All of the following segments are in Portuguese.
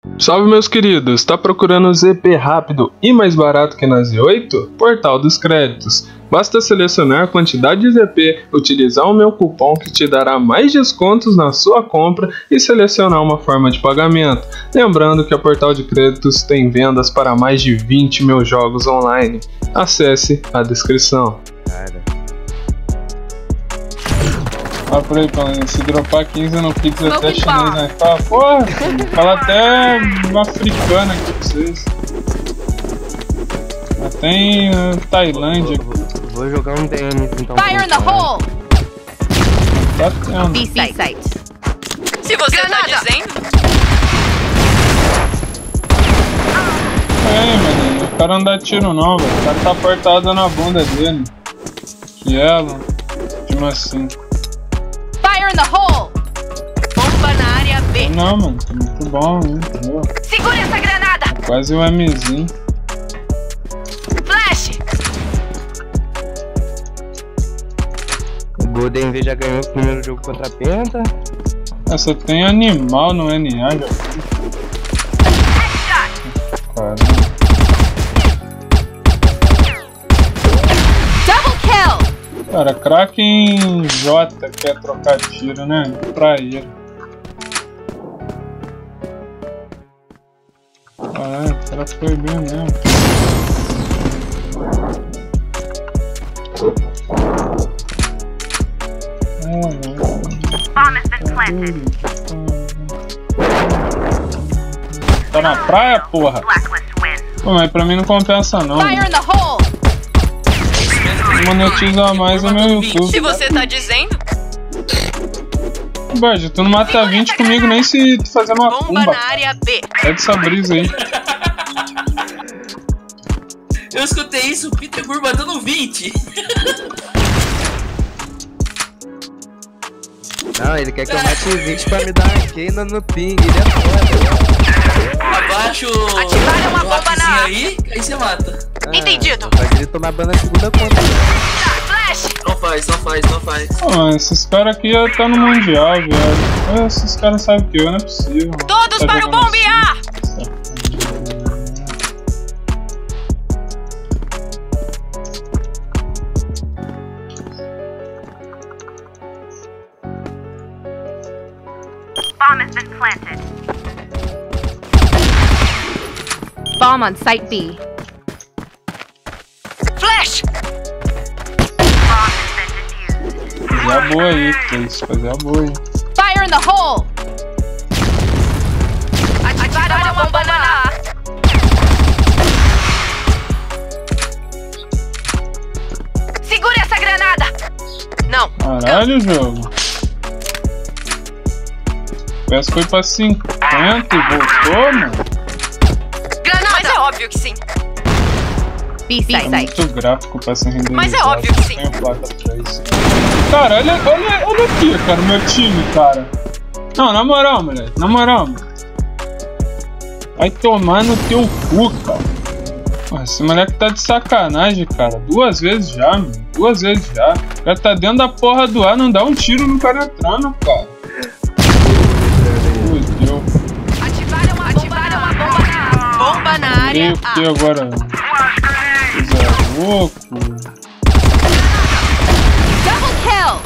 Salve meus queridos, tá procurando ZP rápido e mais barato que na Z8? Portal dos Créditos. Basta selecionar a quantidade de ZP, utilizar o meu cupom que te dará mais descontos na sua compra e selecionar uma forma de pagamento. Lembrando que a Portal de Créditos tem vendas para mais de 20 mil jogos online. Acesse a descrição. Olha por aí, se dropar 15 no Pix até chinês, né? Fala, porra, fala até africana aqui pra vocês. Até em Tailândia. Vou jogar um DM então. Fire in the hole! Tá tendo. B-site. Se você tá dizendo. Mano, o cara não dá tiro não, velho. O cara tá apertado na bunda dele. Que ela, tipo assim. Fire in the hole! Bomba na área B. Não, mano, tá muito bom, hein, entendeu? Segure essa granada! Quase um Mzinho. Flash! O Golden V já ganhou o primeiro jogo contra a Penta. Essa tem animal no NA, já. Caramba. Double kill! Cara, craque em J quer trocar tiro, né? Praia. Caralho, o cara foi bem mesmo. Tá na praia, porra? Pô, mas pra mim não compensa não. Fire in the hole! Monetizar mais o meu YouTube. Se você tá dizendo. Bud, tu não mata 20 comigo nem se tu fazer uma Bomba pumba. na área B. Sai dessa brisa aí. Eu escutei isso, o Peter Gur matando 20. Não, ele quer que eu mate 20 pra me dar uma queima no ping. Ele é foda. Abaixa o. Ativaram uma bomba na- aí você mata. Entendido. Faz ele tomar ban na segunda conta. Flash! Não faz. Pô, mas esses caras aqui já tá no Mundial, velho. Esses caras sabem que eu, não é possível. Todos Tá para o jogando bombear! Bomb has been planted. Bomb on site B. Flash! Fazer a boa aí, Cleis. Fazer a boa aí. Fire in the hole! Ativaram uma bomba na A. Segure essa granada! Não. Caralho, jogo. Parece que foi pra 50 e voltou, mano. Granada! Mas é óbvio que sim. B-site. Tá muito gráfico pra ser renderizado. Mas é óbvio que sim. Tem placa atrás. Cara, olha aqui, cara, o meu time, cara. Não, na moral, moleque. Na moral, mano. Vai tomar no teu cu, cara. Pô, esse moleque tá de sacanagem, cara. 2 vezes já, mano. 2 vezes já. O cara tá dentro da porra do ar, não dá um tiro no cara entrando, cara. Fudeu. Ativaram uma bomba na A. Bomba na área O A. que agora? Coisa louco. Double kill!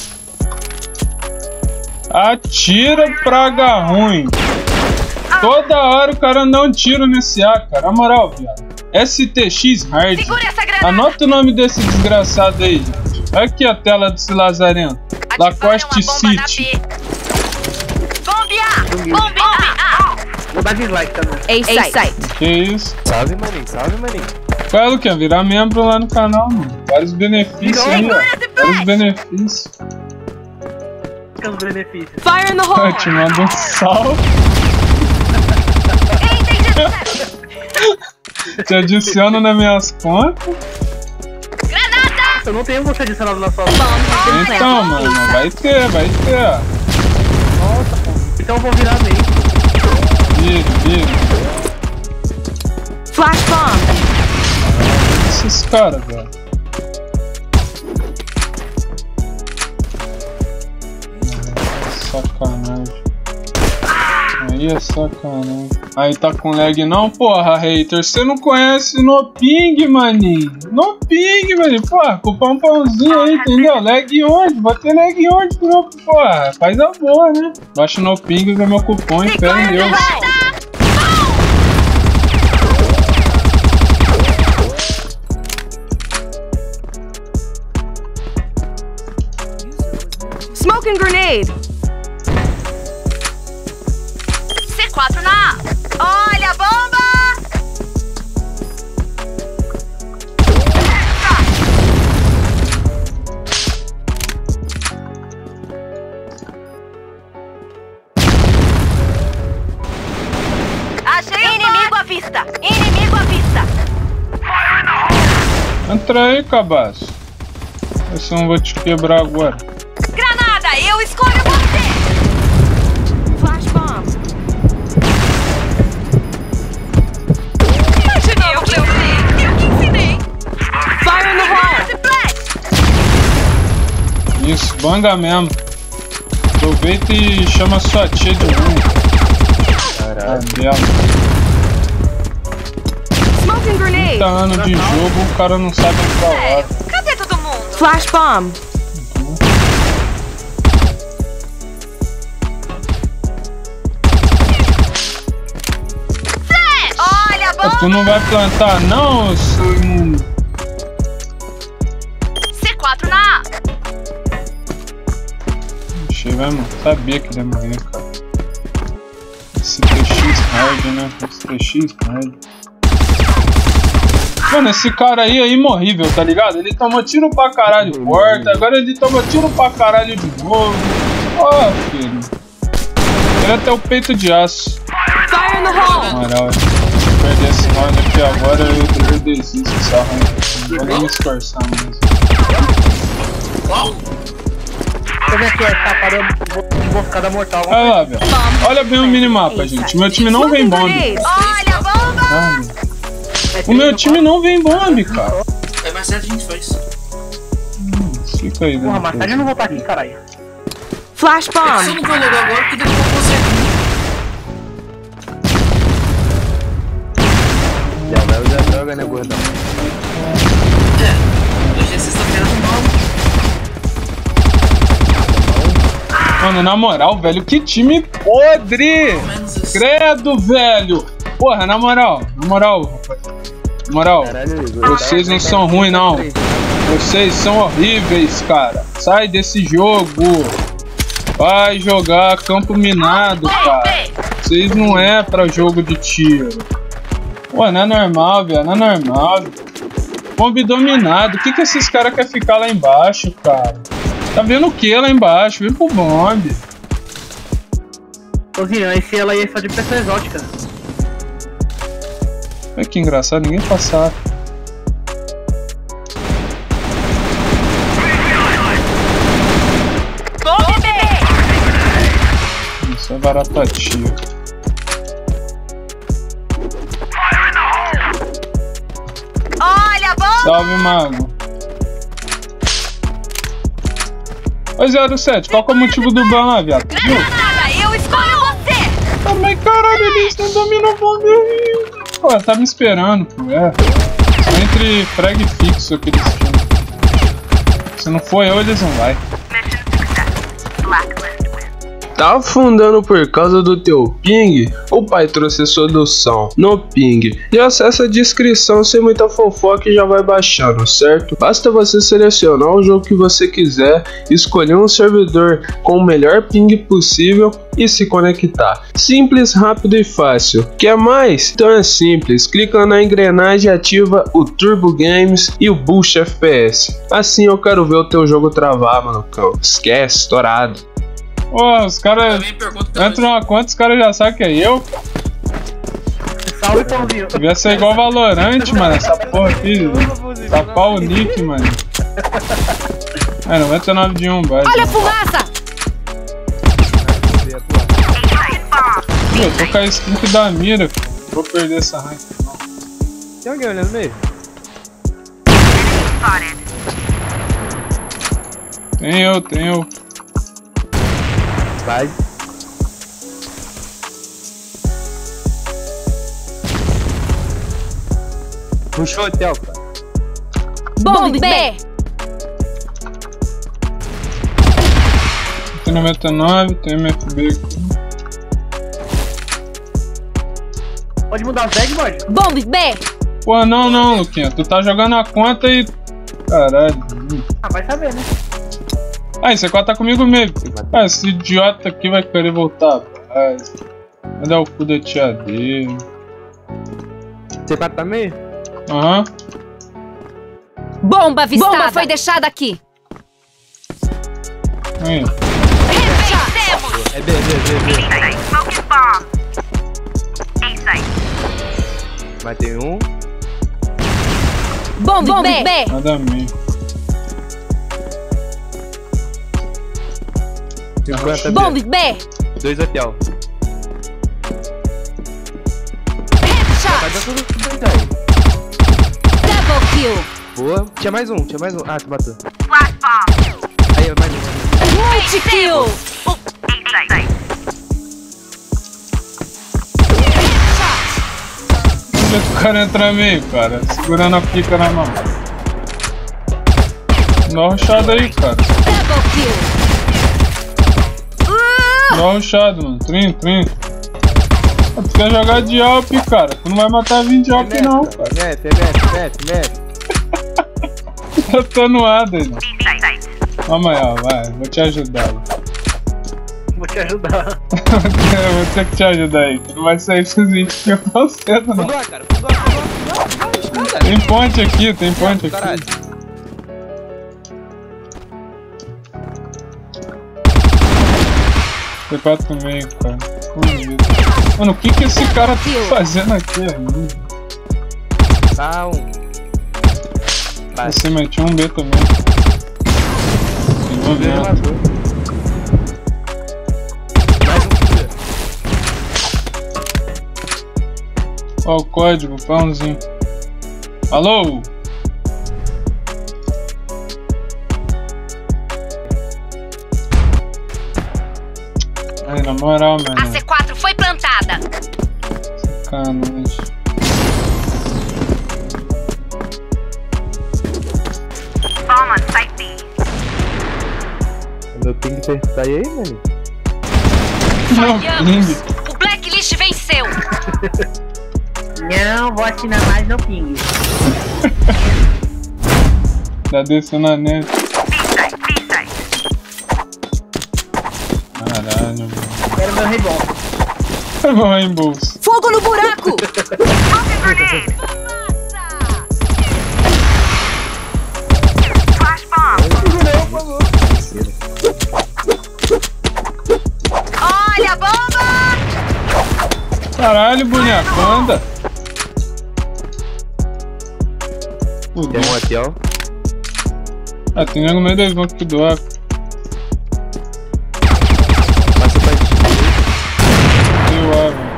Atira praga ruim. Toda hora o cara dá um tiro nesse A, cara. Na moral, viado. STX Hard. Segure essa granada! Anota o nome desse desgraçado aí, gente. Olha aqui a tela desse lazarento. Lacoste City. Bombear! Bombear! Vou dar dislike também. A-site. Que isso? Salve, maninho. Salve, maninho. Qual é, Luquinha? Virar membro lá no canal, mano. Vários benefícios aí, ó. Vários benefícios. Os benefícios. Fire in the Eu hole! te mando um salve. Te adiciono nas minhas contas. Eu não tenho você adicionado na sua. Bomb has been planted. Então, mano, vai ter. Então eu vou virar meio. Vira. Flash bomb! Esses caras, velho. Sacanagem. Aí Aí é sacanagem. Aí tá com lag não? Porra, hater, você não conhece no ping, maninho. No ping, maninho. Porra, culpa um pãozinho aí, entendeu? Lag onde? Vai ter lag onde, porra? Faz a boa, né? Baixa no ping, usa meu cupom e fé em Deus. Smoking grenade. C4 na A. Olha a bomba! Achei Inimigo à vista! Inimigo à vista! Entra aí, cabaço. Eu só não vou te quebrar agora. Granada! Eu escolho você! Flash bomb! Eu que ensinei. Fire in the hole! Isso, banga mesmo. Aproveita e chama sua tia de novo. Caralho. Smoking grenade! 30 anos de jogo, o cara não sabe onde tá a hora. Cadê todo mundo? Flash bomb! Olha a bomba. Tu não vai plantar não, seu imundo. C4 na A. Ixi, vai, mano. Sabia que ele ia morrer, cara. Esse TX hard, né? Esse TX hard. Mano, esse cara aí é imorrível, tá ligado? Ele tomou tiro pra caralho de porta, agora ele toma tiro pra caralho de novo. Ó, filho. Ele até o peito de aço. Fire in the hole! Moral, se perder esse round aqui agora, eu desisto dessa round. Não vou nem me esforçar mesmo. Como é que é? Tá parando de emboscada mortal. Olha lá, velho. Olha bem o minimapa, gente. Meu time não vem bomb. Grenade! Olha a bomba. Ah, o meu time não vem bomb, cara. É mais certo a gente faz. Fica aí, Porra, né? mas eu não vou estar aqui, caralho. Flash Se eu bomb! não vou logo agora, porque daqui a pouco você. Já vai usar droga, né, gordão? Hoje é sexta-feira do mal. Mano, na moral, velho, que time podre! Pelo menos isso. Credo, velho! Porra, na moral, Caralho, vocês não são ruins, não. Vocês são horríveis, cara. Sai desse jogo. Vai jogar campo minado, cara. Vocês não é pra jogo de tiro. Pô, não é normal, velho, não é normal. Bombe dominado. O que esses caras querem ficar lá embaixo, cara? Tá vendo o que lá embaixo? Vem pro bombe. Ô, esse ela aí é só de peça exótica. Olha que engraçado, ninguém passar. Isso é baratatia. Olha a bomba. Salve, mago. Oi, 07, qual que é o motivo do ban lá, viado? Viu? Granada. Eu escolho você. Ah, mas caralho, eles não dominam o bombe ainda. Pô, tá me esperando, pô. É. Só entre frag fixo aqueles times. Se não for eu, eles não vai. Tá afundando por causa do teu ping? O pai trouxe a solução no ping. E acessa a descrição sem muita fofoca e já vai baixando, certo? Basta você selecionar o jogo que você quiser, escolher um servidor com o melhor ping possível e se conectar. Simples, rápido e fácil. Quer mais? Então é simples. Clica na engrenagem e ativa o Turbo Games e o Boost FPS. Assim eu quero ver o teu jogo travar, malucão. Esquece, estourado. Pô, os caras Também pergunto pra entram numa conta, os caras já sabem que é eu. Salve, pãozinho. Devia ser igual Valorant, mano. Essa porra aqui. Tapar o nick, mano. É, 99 de 1, vai. Olha a fumaça! Pô, eu tô com a skin que dá mira, filho. Não vou perder essa rank, não. Tem alguém olhando meio? Tem eu. Vai. Puxou o hotel, cara. Bomb B. Tem 99, tem MFB aqui. Pode mudar o tag, pode? Bomb B. Pô, não, Luquinha. Tu tá jogando a conta e... Caralho. Ah, vai saber, né? Ah, esse aqui tá comigo mesmo. Ah, esse idiota aqui vai querer voltar atrás. Vai dar o cu da tia dele. Você tá meio? Aham. Bomba avistada. Bomba foi deixada aqui. Aí. É B. Focus bomb. A-site. Matei um. Bomb B. Nada a mim. 50 Bomb B. B. 2 hotel. Vai dar tudo aí. Double kill. Boa. Tinha mais um. Ah, tu matou. Flash bomb. Aí, mais um. Multi-kill. A-site. Onde é que o cara entra meio, cara? Segurando a pica na mão. Dá uma rushada aí, cara. Double kill. Dá uma rushada, mano. 30. Tu quer jogar de Alp, cara. Tu não vai matar 20 de Alp, não, cara. MF. Eu tô no ar, Daniel. A-site. Vamos aí, ó, vai. Vou te ajudar. Vou te ajudar. Eu vou ter que te ajudar aí. Tu não vai sair sozinho que eu tô cedo, não. Fundou, cara. Fundou. Tem ponte aqui, tem ponte aqui. Caralho. T4 no meio, cara. Mano, o que esse cara tá fazendo aqui, amigo? Tá um. Vai. Você metiu um B também. Tem um B. Mais um. Ó o código, pãozinho. Alô? Aí, na moral, A mano. C4 foi plantada. Sacanagem. Bomb on site B. Meu ping tá aí, mano? Não, ping. O Blacklist venceu. Não vou assinar mais no ping. Tá descendo a net. B-site. Caralho, mano. Quero meu rebote. Meu reembolso. Fogo no buraco. Smoking grenade. Flash bomb. Olha a bomba! Caralho, boneco, anda. Tem um hotel. Ah, tem nego no meio da smoke do arco. Passa pra ti. Eu velho.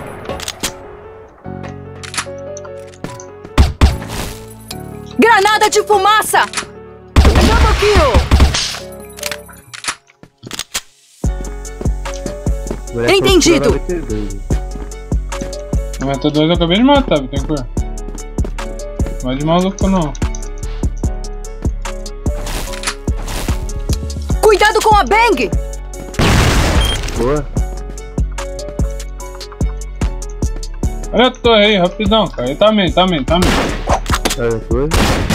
Granada de fumaça. Double kill. Entendido. 92 eu acabei de matar, Bittencourt. Não vai de maluco não. Cuidado com a Bang. Boa. Olha a torre aí, rapidão, cara. Tá meio. Olha, coisa.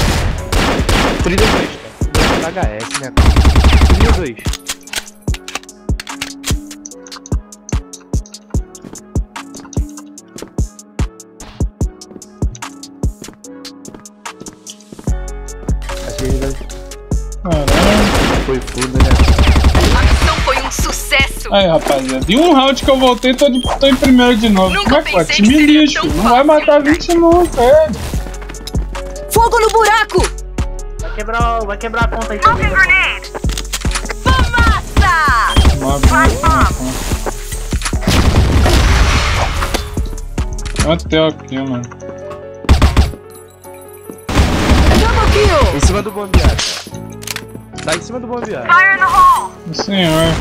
32, cara. HS, né, cara? 32. Caralho. Foi fundo, né? A missão foi um sucesso. Aí, rapaziada. E um round que eu voltei, tô em primeiro de novo. Nunca Como é que pode? pensei Time que seria lixo. tão Não vai fácil. matar 20 nunca, é. Fogo no buraco. Vai quebrar a conta aí. Smoking grenade. Fumaça! Tem um hotel aqui, mano. Double kill. Em cima do bombeado. Tá em cima do bombeado. Fire in the hole. Senhor.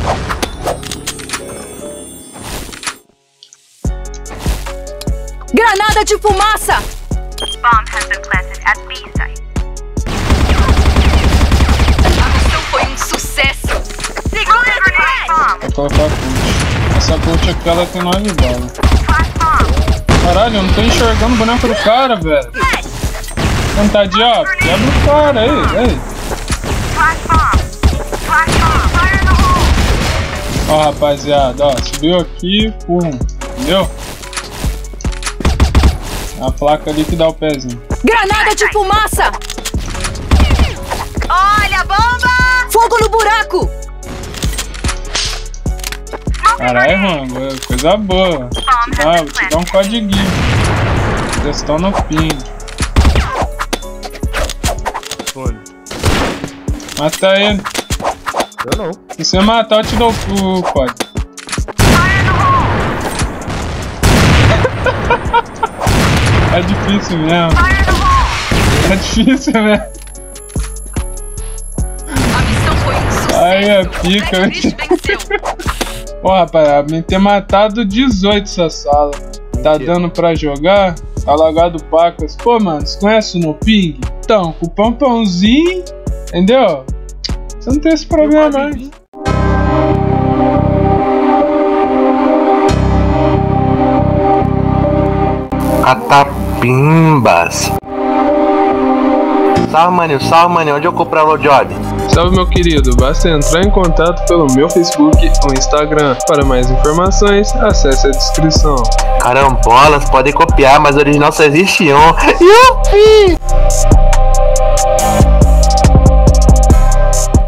Granada de fumaça. A missão foi um sucesso. Vou colocar a coach. Essa coach aqui ela tem 9 balas. Caralho, eu não tô enxergando o boneco do cara, velho. Tentar diabo? Quebra o cara aí, ei. Ó, rapaziada, ó, subiu aqui, pum, entendeu? A placa ali que dá o pezinho. Granada de fumaça! Olha a bomba! Fogo no buraco! Caralho, Rango, é coisa boa. Vou te dar um codiguinho. Questão no ping. Mata ele. Eu não. Se você matar, eu te dou o código. É difícil mesmo. É difícil mesmo. A missão foi um sucesso. Aí é pica. Black Beast venceu. Pô, rapaz, me ter matado 18 essa sala. Tá dando pra jogar? Tá lagado pacas. Pô, mano, você conhece o No Ping? Então, com o pãozinho, entendeu? Você não tem esse problema mais. Atapimbas. Salve, maninho. Onde eu compro a Lojod? Salve, meu querido, basta entrar em contato pelo meu Facebook ou Instagram. Para mais informações, acesse a descrição. Carambolas, podem copiar, mas original só existe um. Yupi!